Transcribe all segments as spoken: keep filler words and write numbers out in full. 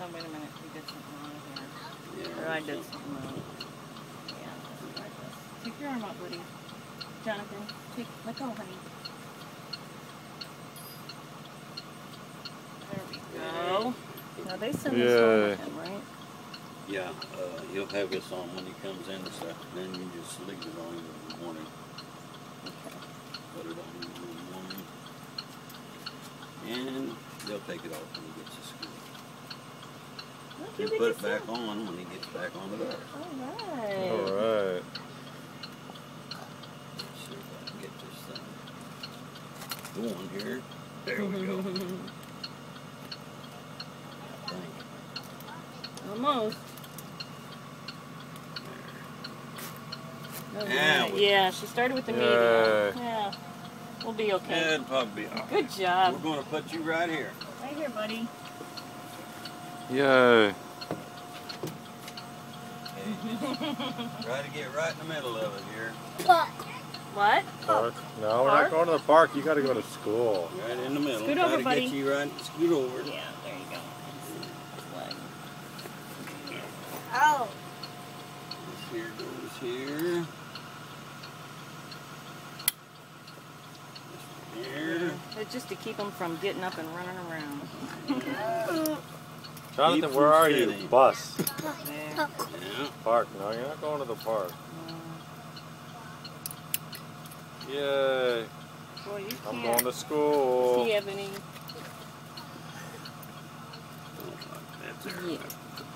Oh, wait a minute. We did something wrong here. Yeah, Or I did something wrong. Yeah, let's try this. Take your arm out, buddy. Jonathan, take, let go, honey. There we go. Now they send this home with him, right? Yeah, uh, he'll have this on when he comes in this afternoon. You just leave it on in the morning. Okay. Put it on in the morning. And they'll take it off when he gets to school. Look, He'll put it back on when he gets back on the bus. Alright. Alright. Let's see if I can get this thing going here. There we go. I think. Almost. There. Yeah, we- yeah, she started with the medium. Yay. Yeah. We'll be okay. Yeah, it'll probably be all right. Good job. We're going to put you right here. Right here, buddy. Yay. Okay. Try to get right in the middle of it here. What? Park? No, we're Park? not going to the park. You got to go to school. Right in the middle. Scoot Try over, to buddy. get you right. Scoot over. Yeah, there you go. Leg. Oh. This here goes here. This here. It's just to keep them from getting up and running around. Jonathan, Keep where from are you? sitting. Bus. There. Yeah. Park. No, you're not going to the park. Mm. Yay. Boy, you I'm can't going to school. see Ebony. That's there. Yeah.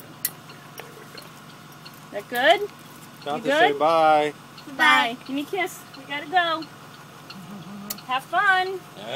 That good? Jonathan, good? say bye. Bye. Give me a kiss. We gotta go. Have fun.